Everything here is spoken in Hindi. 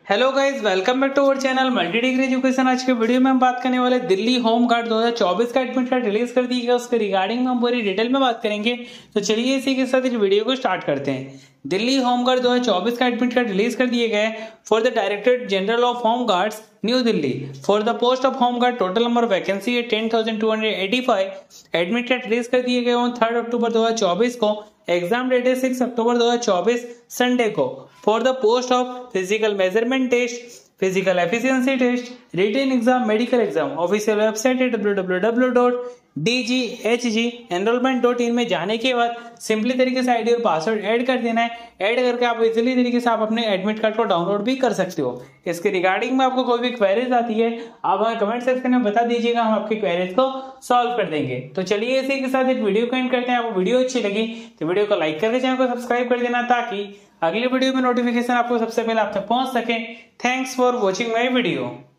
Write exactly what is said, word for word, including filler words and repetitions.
Hello guys, welcome back to our channel multi degree education. आज के वीडियो में हम बात करने वाले दिल्ली होम गार्ड दो हज़ार चौबीस का एडमिट कार्ड रिलीज कर दिया गया, उसके रिगार्डिंग हम पूरी डिटेल में बात करेंगे। तो चलिए इसी के साथ इस वीडियो को स्टार्ट करते हैं। दिल्ली होम गार्ड दो हज़ार चौबीस का एडमिट कार्ड रिलीज कर दिए गए for the director general of home guards new Delhi for the post of home guard. Total number vacancy है ten thousand two hundred eighty five. Admit card release कर दिए गए थर्ड अक्टूबर दो हजार चौबीस को। एग्जाम डेट है सिक्स अक्टूबर दो हजार चौबीस संडे को for the post of physical measurement test, physical efficiency test, written exam, medical exam. Official website है W W W dot D G H G enrolment dot in में जाने के बाद सिंपली तरीके से आईडी और पासवर्ड ऐड कर देना है। ऐड करके आप इजीली तरीके से आप अपने एडमिट कार्ड को डाउनलोड भी कर सकते हो। इसके रिगार्डिंग में आपको कोई भी क्वेरीज आती है आप हमें कमेंट सेक्शन में बता दीजिएगा, हम आपकी क्वेरीज को सॉल्व कर देंगे। तो चलिए इसी के साथ एक वीडियो को एंड करते हैं। आपको वीडियो अच्छी लगी तो वीडियो को लाइक करके चैनल को सब्सक्राइब कर देना ताकि अगली वीडियो में नोटिफिकेशन आपको सबसे पहले आप तक पहुंच सके। Thanks for watching my video.